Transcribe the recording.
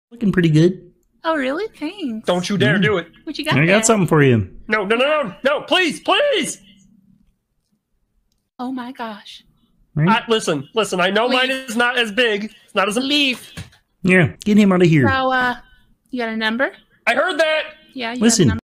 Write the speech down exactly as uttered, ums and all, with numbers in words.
Looking pretty good. Oh, really? Thanks. Don't you dare Mm. do it. What you got I there? got something for you. No, no, no, no, no, please, please. Oh my gosh. Right? I, listen, listen, I know Leaf. mine is not as big. It's not as a leaf. Yeah, get him out of here. So, uh, you got a number? I heard that. Yeah, you Listen. got a number.